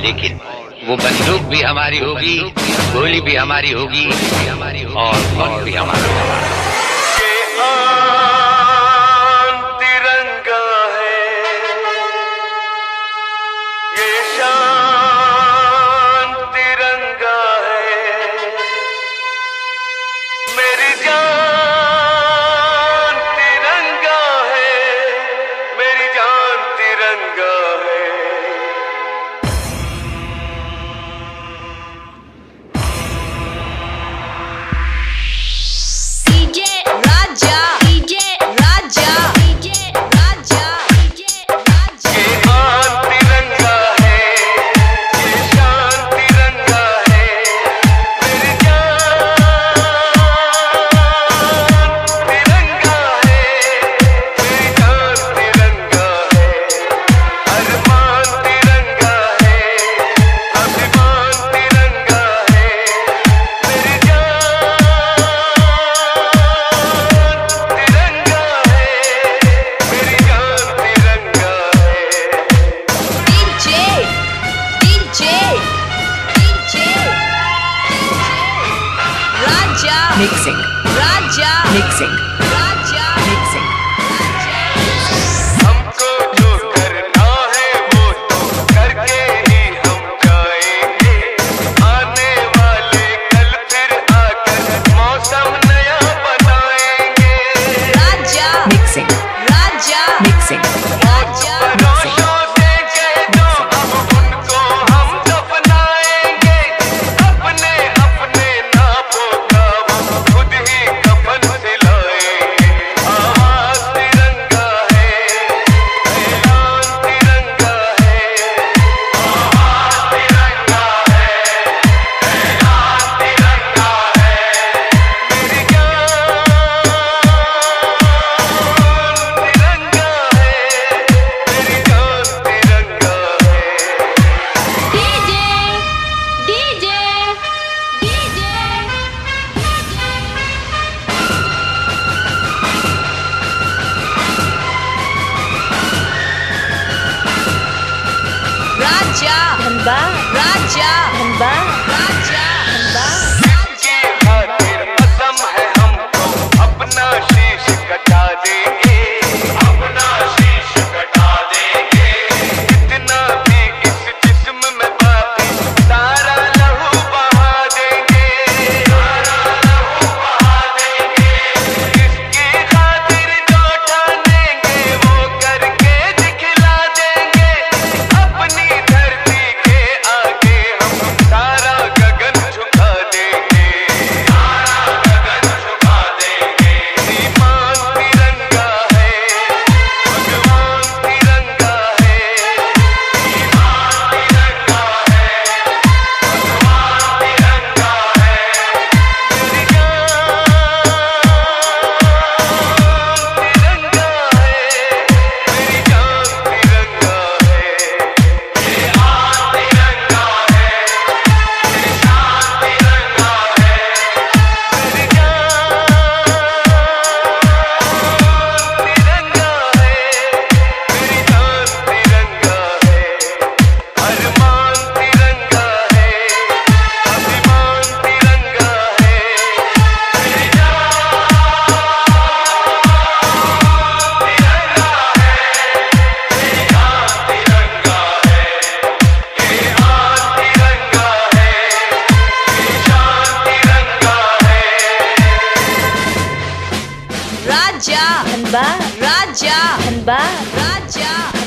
लेकिन वो बंदूक भी हमारी होगी, गोली भी हमारी होगी और खून भी हमारा होगा। तिरंगा है, ये शान तिरंगा है, मेरी जान तिरंगा है, मेरी जान तिरंगा है। Mixing. Raja. Mixing. Raja. Mixing. हमको जो करना है वो तो करके ही हम जाएंगे। आने वाले कल फिर आकर मौसम नया बनाएंगे। Raja. Mixing. Raja. Mixing. Raja. रोशों से कहना अब उनको हम दफनाएंगे। अपने अपने नापों का वो खुद ही कफन सिलाएंगे। आवाज तिरंगा है, ऐलान तिरंगा है। आवाज तिरंगा है, ऐलान तिरंगा है। मेरी जान तिरंगा है, मेरी जान तिरंगा है। DJ Raja. Dhanba. Raja. Dhanba. Raja. Dhanba. जिसकी खातिर कसम है हमको अपना शीश कटा देंगे। अपना शीश कटा देंगे। जितना भी इस जिस्म में बाकी सारा लहू बहा देंगे। सारा लहू बहा देंगे। जिसकी खातिर जो ठानेंगे वो करके दिखला देंगे। अपनी धरती के आगे हम सारा गगन झुका देंगे। सारा गगन झुका देंगे। ईमान तिरंगा है, भगवान तिरंगा है। ईमान तिरंगा है, भगवान तिरंगा है। मेरी जान तिरंगा है, मेरी जान तिरंगा है। ये आन तिरंगा है, ये शान तिरंगा है। मेरी जान तिरंगा है, मेरी जान तिरंगा है। अरमान तिरंगा है, अभिमान तिरंगा है। मेरी जान तिरंगा है, मेरी जान तिरंगा है। ये आन तिरंगा है, ये शान तिरंगा है। Raja. Dhanba. Raja. Dhanba. Raja.